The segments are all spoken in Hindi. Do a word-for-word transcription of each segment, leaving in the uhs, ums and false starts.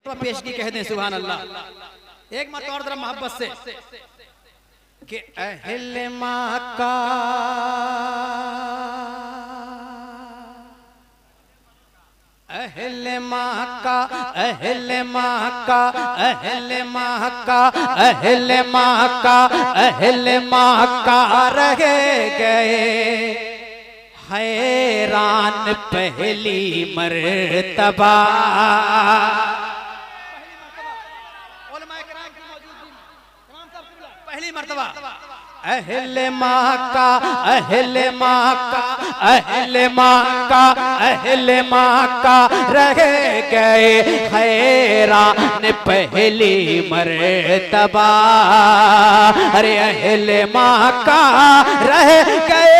पेशगी कह दें सुभान अल्लाह। एक मत और जरा मोहब्बत से कि अहले मक्का अहले मक्का अहले मक्का अहले मक्का अहले मक्का अहले मक्का रह गए हैरान पहली मर्तबा। पहली मर्तबा अहले मक्का अहले मक्का अहले मक्का अहले मक्का रह गए हैरान पहली मर्तबा। अरे अहले मक्का रह गए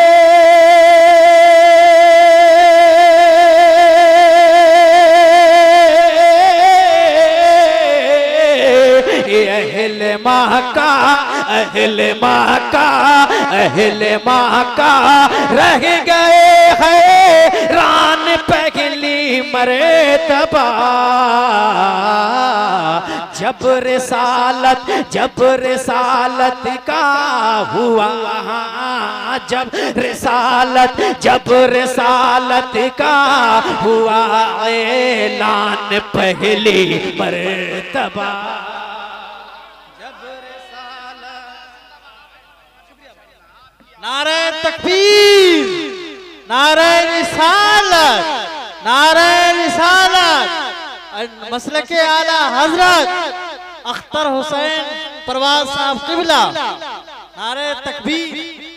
अहले मक्का अहले मक्का अहले मक्का रह गए हैरान पहली मर्तबा। जब रिसालत जब रिसालत का हुआ जब रिसालत जब रिसालत का हुआ ऐलान पहली मर्तबा। नारे तकबीर, नारे रिसालत, नारे रिसालत। मसलक के आला हजरत अख्तर हुसैन परवाज साहब किबला, नारे तकबीर।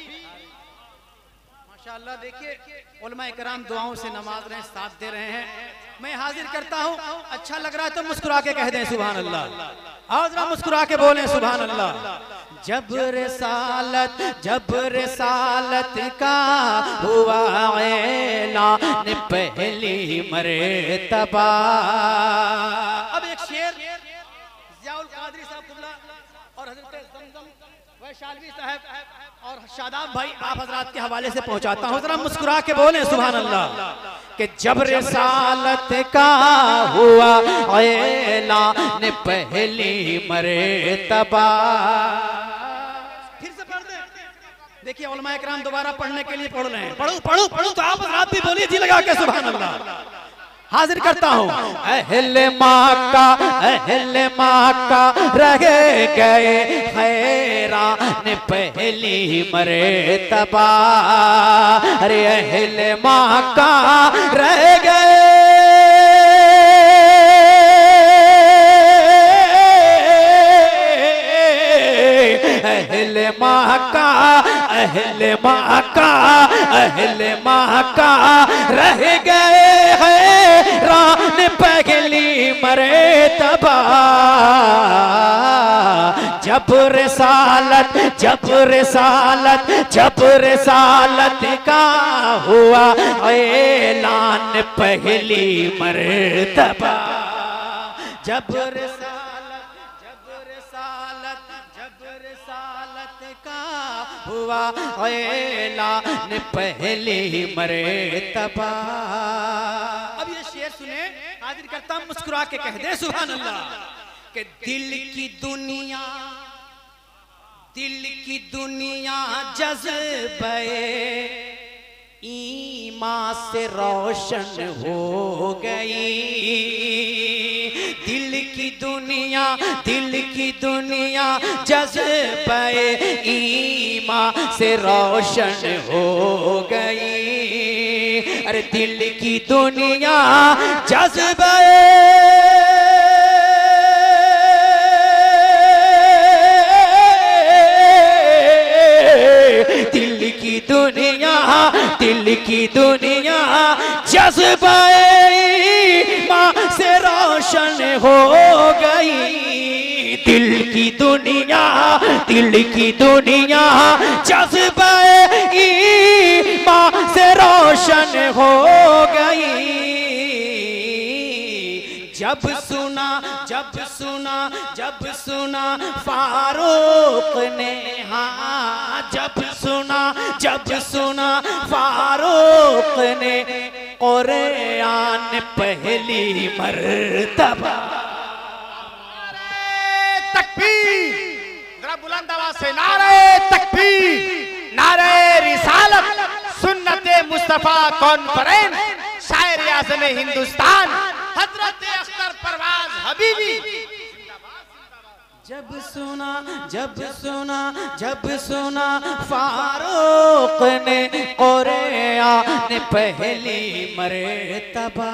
माशाअल्लाह देखिए उलमा इकराम दुआओं से नमाज रहे साथ दे रहे हैं। मैं हाजिर करता हूँ, अच्छा लग रहा है तो मुस्कुरा के कह दें सुभान अल्लाह। और जरा मुस्कुरा के बोलें सुभान अल्लाह। जब रिसालत जब रिसालत का हुआ ऐलान पहली मर्तबा। अब एक शेर ज़ियाउल कादरी साहब कुबला और हज़रत ज़मज़म वैशाली साहब और शादाब भाई आप हजरात के हवाले से पहुंचाता हूं, जरा मुस्कुरा के बोलें सुभान अल्लाह। कि जब रिसालत का हुआ ऐलान पहली मर्तबा। फिर से पढ़ दें, देखिए उलमा इकराम दोबारा पढ़ने के लिए पढ़ रहे हैं। पढ़ो पढ़ो पढ़ो तो आप हजरात भी बोलिए जी लगा के सुभान अल्लाह। हाजिर करता हूँ अहले मक्का अहले मक्का रह गए हैरान पहली मर्तबा। अरे अहले मक्का रह गए अहले मक्का अहले मक्का अहले मक्का रह गए हैरान पहली मर्तबा। जब रिसालत जब रिसालत जब रिसालत का हुआ ऐलान पहली मर्तबा। जब रिसालत जब रिसालत जब रिसालत का हुआ ऐलान पहली मर्तबा। अब ये शेर सुने, हाजिर करता हूं, मुस्कुरा के कह दे सुभान अल्लाह। कि दिल की दुनिया दिल की दुनिया जज्बे ईमान से रोशन हो गई। दिल की दुनिया दिल की दुनिया जज्बे ईमान से रोशन हो गई। अरे दिल की दुनिया जज्बे दिल की दुनिया दिल की दुनिया जज्बे ईमान से रोशन हो गई। दिल की दुनिया दिल की दुनिया जज्बे ईमान से रोशन हो गई। जब सुना जब सुना जब सुना फारूक ने हाँ जब सुना जब सुना फारूक ने कुरान पहली मर्तबा। से नारे तकबीर, नारे रिसालत, सुन्नते मुस्तफा कॉन्फ्रेंस, शायर आज़म हिंदुस्तान हजरत अख्तर परवाज हबीबी। जब सुना जब सुना जब सुना फारूक ने कुरान ने पहली मर्तबा।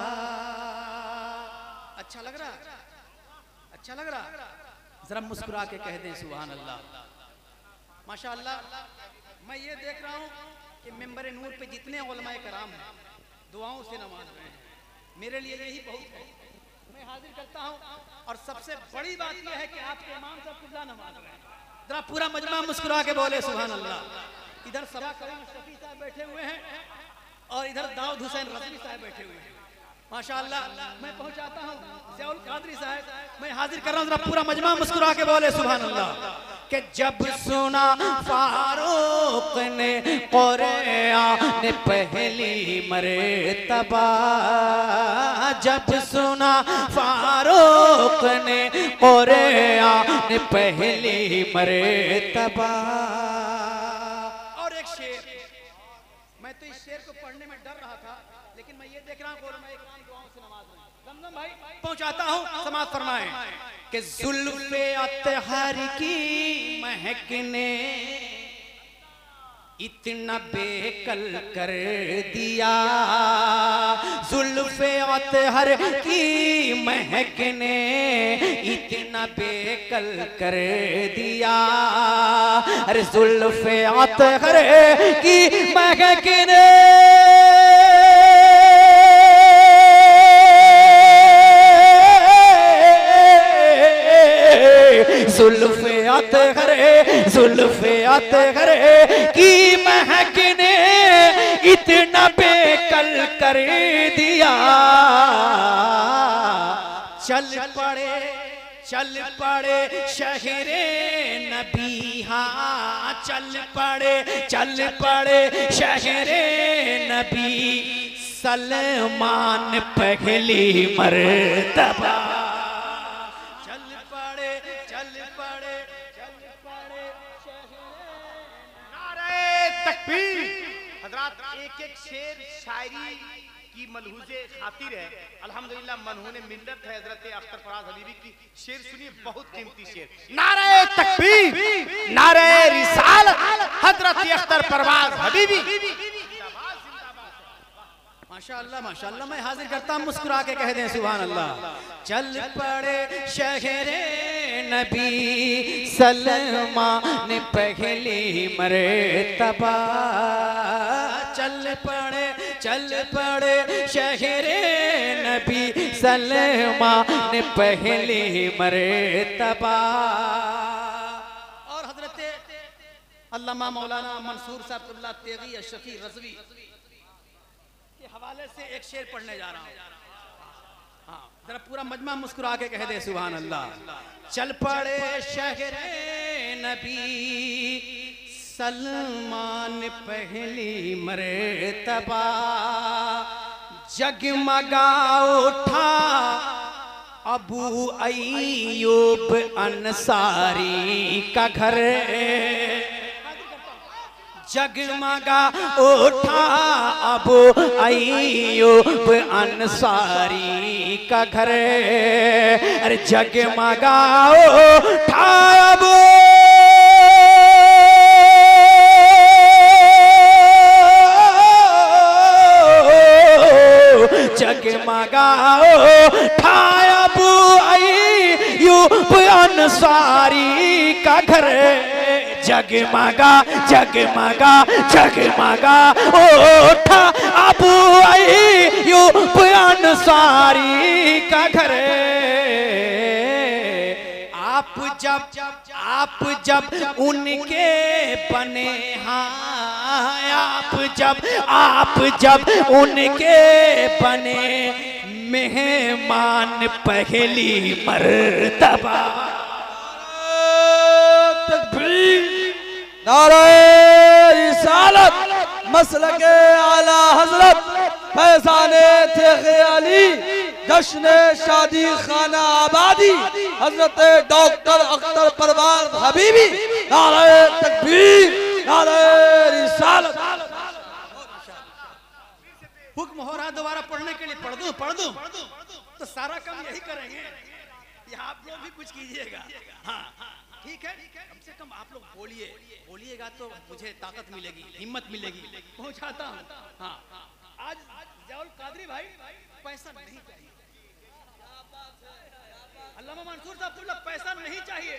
अच्छा लग रहा अच्छा लग रहा जरा मुस्कुरा के कह दें सुभान अल्लाह। माशाअल्लाह मैं ये देख रहा हूँ कि मिंबर नूर पे जितने उलमाए कराम हैं दुआओं से नमाज रहे हैं, मेरे लिए यही बहुत है। मैं हाजिर करता हूँ और सबसे बड़ी बात यह है कि आपके इमाम साहब किबला नमाज रहे हैं। जरा पूरा मजमा मुस्कुरा के बोले सुभान अल्लाह। इधर सबा करीम शफी साहब बैठे हुए हैं और इधर दाऊद हुसैन रज़वी साहब बैठे हुए हैं। माशाअल्लाह मैं पहुंचाता हूँ ज़ियाउल कादरी साहब, मैं हाजिर कर रहा हूँ। जरा पूरा मजमा मुस्कुरा के बोले सुभान अल्लाह। कि जब सुना फारूक ने कुरान ने पहली मर्तबा, जब सुना फारूक ने कुरान ने पहली मर्तबा। और एक शेर, मैं तो इस शेर को पढ़ने में डर रहा था, लेकिन मैं ये देख रहा हूँ दुआओं से नमाज में जमजम भाई पहुंचाता हूँ, समाज फरमाएं कि जुल्फ़े अतहर की महकने इतना बेकल कर दिया, जुल्फ़े अतहर की महकने इतना बेकल कर दिया। अरे जुल्फ़े अतहर की महकने जुल्फ़े अतहर जुल्फ़े अतहर की महकने इतना बेकल कर दिया। चल पड़े चल पड़े शहरे नबी, हाँ चल पड़े चल पड़े शहरे नबी, सलमान पहली मर्तबा। हजरात एक एक शेर शायरी की मलहूज़े खातिर है। अल्हम्दुलिल्लाह मनहूने मिल्लत है हजरत अख्तर फराज हबीबी की। शेर सुनिए, बहुत कीमती शेर। नारे तकबीर, नारे रिसालत, हजरत अख्तर फराज हबीबी। माशाअल्लाह माशाअल्लाह मैं हाजिर करता हूँ, मुस्कुरा के कह दें सुभान अल्लाह। चल पड़े शहरे नबी, सलमान पहली मर्तबा। चल पड़े चल पड़े शहरे नबी, सलमान पहली मर्तबा। और हजरत अल्लामा मौलाना मंसूर साहब क़िबला तेगी अशरफी रज़वी के हवाले से एक शेर पढ़ने जा रहा हूँ। हाँ जरा पूरा मजमा मुस्कुरा के कह दे सुभान अल्लाह। चल पड़े शहरे नबी, सलमान पहली मर्तबा। जगमगा उठा अबू अय्यूब अंसारी का घर, जगमगा उठा अबू अय्यूब अंसारी का घर। अरे जगमगा उठा अबू जगमगा उठा अबू अय्यूब अंसारी का घर। जगमगा जगमगा जगमगा उठा अबू अय्यूब अंसारी का घर। आप जब आप जब उनके बने, हाँ आप जब आप जब उनके बने मेहमान पहली मर्तबा। नारे रिसालत, मसलके आला हजरत फैजाने थे ख्याली, जश्न शादी खाना आबादी। हजरत डॉक्टर अख्तर परवाज हबीबी। नारे तकबीर, नारे रिसालत। हुक्म हो रहा दोबारा पढ़ने के लिए, पढ़ दूं पढ़ दूं तो सारा काम यही करेंगे, ये आप लोग भी कुछ कीजिएगा। हाँ ठीक है, कम से कम आप लोग बोलिए, बोलिएगा तो मुझे ताकत मिलेगी, हिम्मत मिलेगी। पहुंचाता हूँ। हाँ आज ज़ियाउल कादरी भाई पैसा नहीं चाहिए, अल्लामा मंसूर साहब तुम लोग पैसा नहीं चाहिए,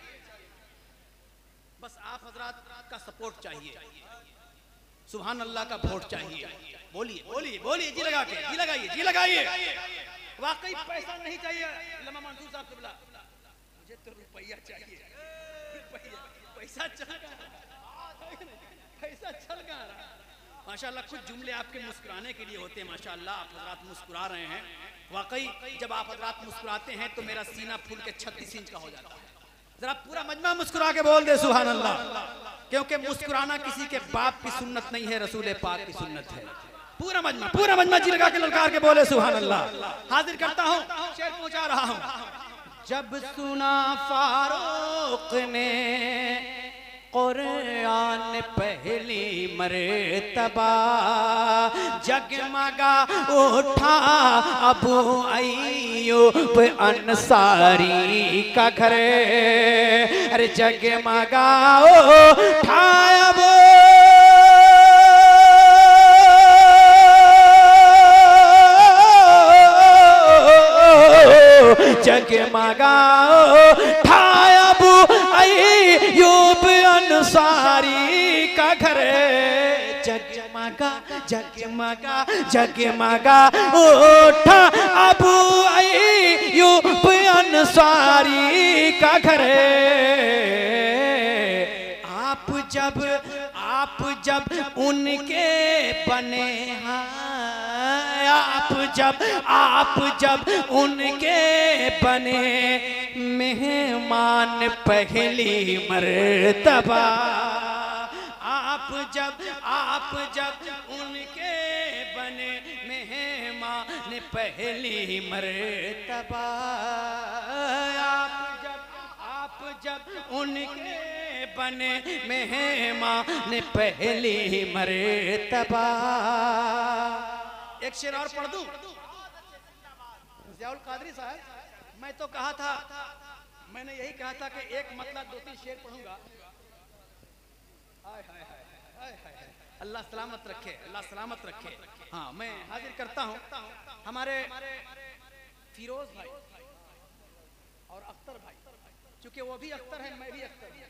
बस आप हजरात का सपोर्ट चाहिए, सुभान अल्लाह का वोट चाहिए। बोलिए बोलिए बोलिए, जी लगा के, जी लगाइए, जी लगाइए। वाकई पैसा नहीं चाहिए अल्लामा मंसूर साहब किबला, मुझे तो रुपया चाहिए। रुपया, पैसा चल गया, पैसा चल गया। माशाल्लाह कुछ जुमले आपके मुस्कुराने के लिए होते हैं। माशाल्लाह आप हजरात मुस्कुरा रहे हैं। वाकई जब आप हजरात मुस्कुराते हैं तो मेरा सीना फूल के छत्तीस इंच का हो जाता है। जरा पूरा मजमा मुस्कुरा के बोल दे सुभान अल्लाह, क्योंकि मुस्कुराना किसी के बाप की सुन्नत नहीं है, रसूल पाक की सुन्नत है। पूरा मजमा पूरा मजमा जी लगा के ललकार के बोले सुभान अल्लाह। हाजिर करता हूँ, शेर पहुंचा रहा हूँ। जब सुना फारूक ने कुरान पहली मर्तबा, जगमगा उठा अबू अय्यूब अंसारी का घर। अरे जगमगा उठा अबू जगमगा उठा अबू अय्यूब अंसारी का घर। जगमगा जगमगा जगमगा उठा अबू अय्यूब अंसारी का घर। आप जब आप जब उनके बने हैं, आप जब आप जब उनके बने मेहमान पहली मर्तबा, आप जब आप जब उनके बने मेहमान पहली मर्तबा, आप जब आप जब उनके बने मेहमान पहली मर्तबा। एक शेर और पढ़ दूं ज़ियाउल कादरी साहब, मैं तो कहा था, मैंने यही कहा था कि एक मतलब दो तीन शेर पढ़ूंगा। हाय हाय हाय हाय, अल्लाह सलामत रखे, अल्लाह सलामत रखे। हाँ मैं हाजिर करता हूँ हमारे फिरोज भाई और अख्तर भाई, क्योंकि वो भी अख्तर है, मैं भी अख्तर हूँ।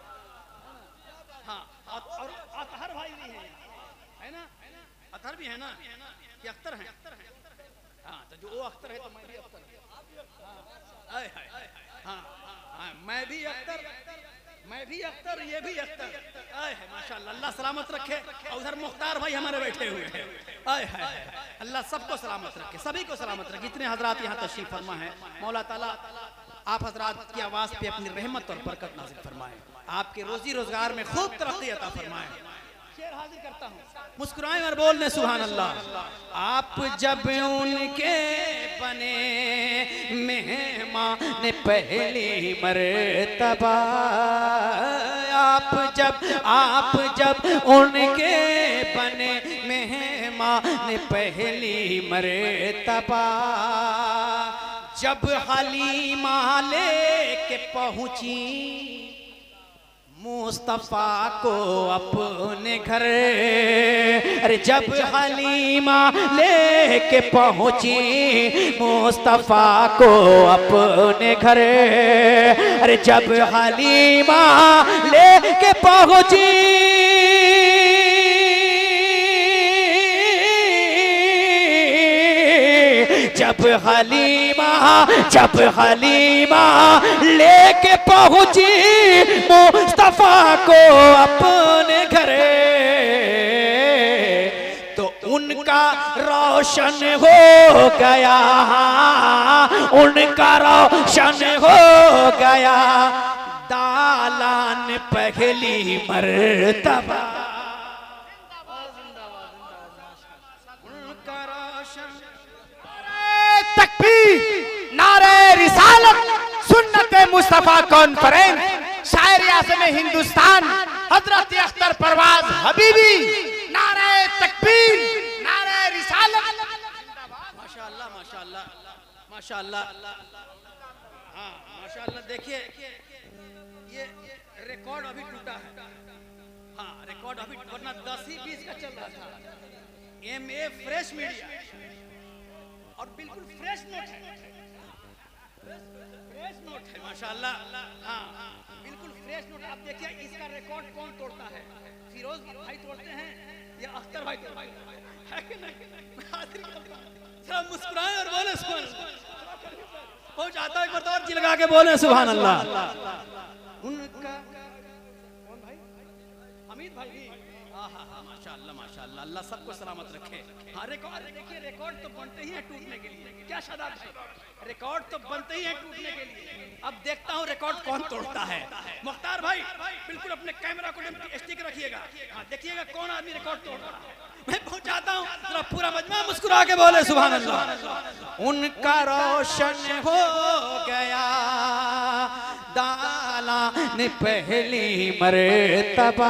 हाँ और अतहर भाई भी है, है ना, अतहर भी है ना, कि अख्तर हैं। हाँ तो जो वो अख्तर है तो मैं भी अख्तर हूँ। हाय हाय, हाँ हाँ मैं भी अख्तर, मैं भी अख्तर, ये भी अख्तर। आए है माशाल्लाह, अल्लाह सलामत रखे। और उधर मुख्तार भाई हमारे बैठे हुए हैं। आए है अल्लाह सबको सलामत रखे, सभी को सलामत रखे। जितने हजरात यहाँ तशरीफ फरमा है, मौला ताला आप हजरात की आवाज़ पे अपनी रहमत और बरकत नाज़िल फरमाए, आपके रोजी रोजगार में खूब तरक्की अता फरमाए। शेर हाजिर करता हूँ, मुस्कुराएं और बोलने सुभान अल्लाह। आप जब उनके बने मेहमान पहली मर्तबा, आप जब आप जब उनके बने मेहमान पहली मर्तबा, जब हलीमा लेके पहुंची मुस्तफा को अपने घर। अरे जब हलीमा लेके पहुंची मुस्तफा को अपने घर। अरे जब हलीमा लेके पहुंची जब हलीमा जब हलीमा लेके पहुंची मुस्तफा को अपने घर, तो उनका रोशन हो गया, उनका रोशन हो गया दालान पहली मर्तबा। तकबीर, नारे रिसालत, मुस्तफा कॉन्फ्रेंस शायर आज़म हिंदुस्तान हजरत अख्तर परवाज हबीबी, नारे तकबीर, नारे रिसालत। माशाअल्लाह माशाअल्लाह माशाअल्लाह। हाँ माशाअल्लाह। देखिए ये रिकॉर्ड अभी टूटा है। हाँ रिकॉर्ड अभी, वरना दस ही बीस का चल रहा था। एम ए फ्रेश मीडिया और बिल्कुल फ्रेश नोट है, फ्रेश नोट है माशाअल्लाह। हाँ बिल्कुल फ्रेश नोट। आप देखिए इसका रिकॉर्ड कौन तोड़ता है? फिरोज भाई तोड़ते हैं या अख्तर भाई तोड़ते हैं? है कि नहीं? जरा मुस्कुराएं और बोले सुभान अल्लाह। पहुंच आता है एक बार जी लगा के बोले सुभान अल्लाह। उनका कौन भाई? अमित भाई भी। हाँ हाँ हाँ माशाअल्लाह माशाअल्लाह। अल्लाह सबको सलामत रखे। हाँ रिकॉर्ड देखिए, रिकॉर्ड तो बनते ही हैं टूटने के लिए। क्या शादाब भाई, रिकॉर्ड तो बनते ही हैं टूटने के लिए। अब देखता हूँ रिकॉर्ड कौन तोड़ता है। मुख्तार भाई बिल्कुल अपने कैमरा को स्टिक रखिएगा। हाँ देखिएगा कौन आदमी रिकॉर्ड तोड़ रहा है। मैं पहुंचाता हूँ, जरा पूरा मजमा मुस्कुरा के बोले सुभान अल्लाह। उनका रोशन हो गया दालान पहली मर्तबा।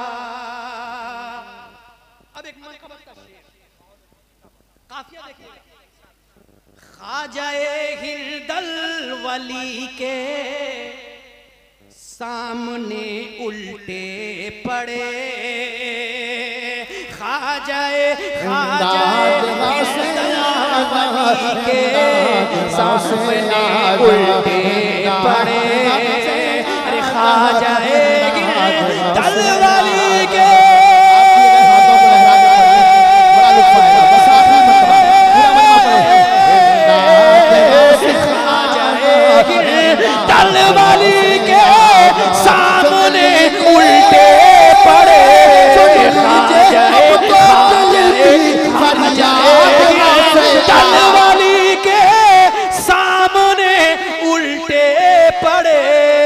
अब एक मनकबत का शेर, काफिया देखिए। ख्वाजाए हिरदल वली के सामने उल्टे पड़े, ख्वाजाए ख्वाजाए वली के सामने उल्टे पड़े। अरे ख्वाजाए हिरदल वली के दल वाली के सामने उल्टे पड़े। दल वाली के सामने उल्टे पड़े।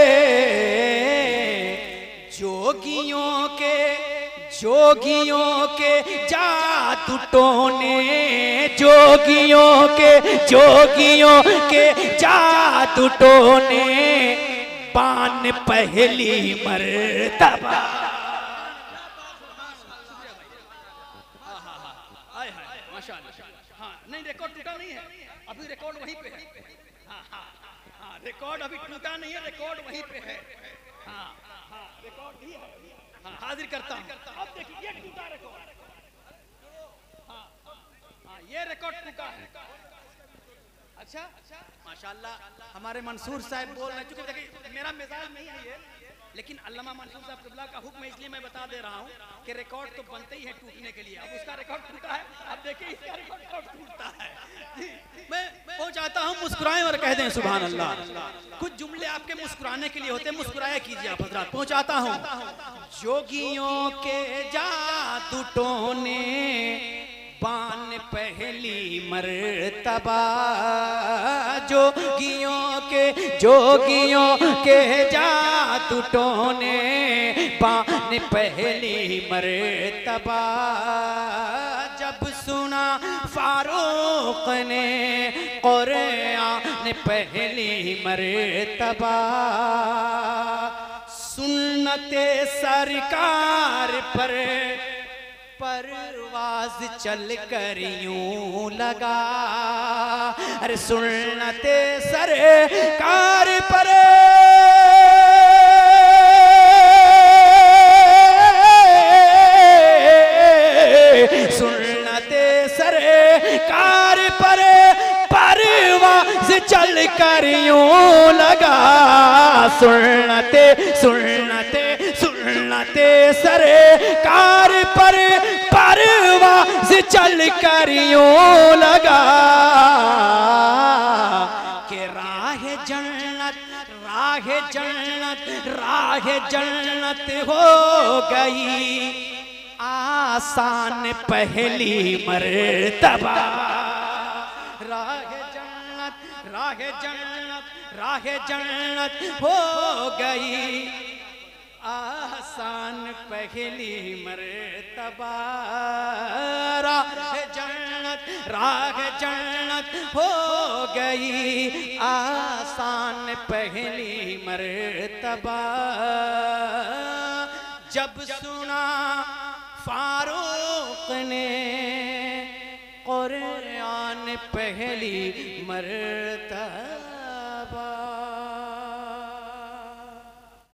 जोगियों के जोगियों के जादू टोने, जोगियों के जोगियों के जादू टोने पान पहली मर्तबा। हाँ नहीं रिकॉर्ड टूटा नहीं है, अभी रिकॉर्ड वहीं पे है। हाँ हाँ हाँ रिकॉर्ड अभी टूटा नहीं है, रिकॉर्ड वहीं पे है। हाँ हाँ रिकॉर्ड ही है। हाँ हाजिर करता हूँ। अब देखिए ये टूटा रिकॉर्ड। हाँ हाँ ये रिकॉर्ड टूटा है। अच्छा माशाअल्लाह हमारे मंसूर साहब बोल रहे हैं। चूंकि देखिए मेरा मिजाज नहीं है ये, लेकिन अल्लामा मंसूर साहब क़िबला का हुक्म है, इसलिए मैं बता दे रहा हूँ कि रिकॉर्ड तो बनते ही है टूटने के लिए। अब उसका रिकॉर्ड टूटा है, अब देखिए इसका रिकॉर्ड कब टूटता है। मैं पहुंचाता हूँ, मुस्कुराएं और कह दें सुभान अल्लाह। कुछ जुमले आपके मुस्कुराने के लिए होते हैं, मुस्कुराया कीजिए आप हज़रात। पहुंचाता हूँ। जोगियों के जादू टोने पान पहली मर्तबा, जोगियों के जोगियों के जादू टोने पान पहली मर्तबा। जब सुना फारूक ने कुरान पहली मर्तबा, सुन्नते सरकार पर परवाज चल कर यूं लगा। अरे सुन्नते सरकार पर सुन्नते सरकार पर परवाज चल कर यूं लगा। सुन्नते सुन्नते सुन्नते सरकार पर परवाज़ चल कर यूं लगा कि राह जन्नत राह जन्नत राह जन्नत हो गई आसान पहली मर्तबा। राह जन्नत राह जन्नत राह जन्नत हो गई आसान पहली मर्तबा। राह जन्नत राह जन्नत हो गई आसान पहली मर्तबा जब सुना फारूक ने कुरान पहली मर्तबा